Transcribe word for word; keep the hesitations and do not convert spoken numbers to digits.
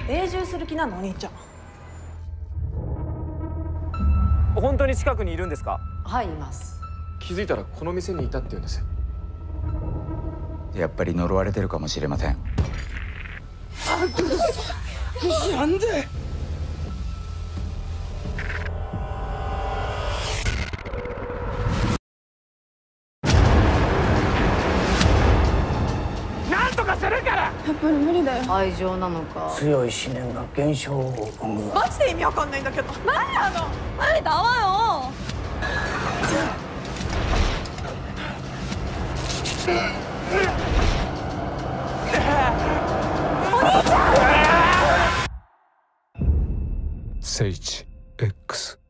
永住する気なのお兄ちゃん。 本当に近くにいるんですか？ はい、います。 気づいたらこの店にいたって言うんです。 やっぱり呪われてるかもしれません。 なんでなんとかするから。 やっぱり無理だよ。 愛情なのか。 強い思念が現象を生む。 マジで意味わかんないんだけど。何なの。無理だわよ。 聖地 X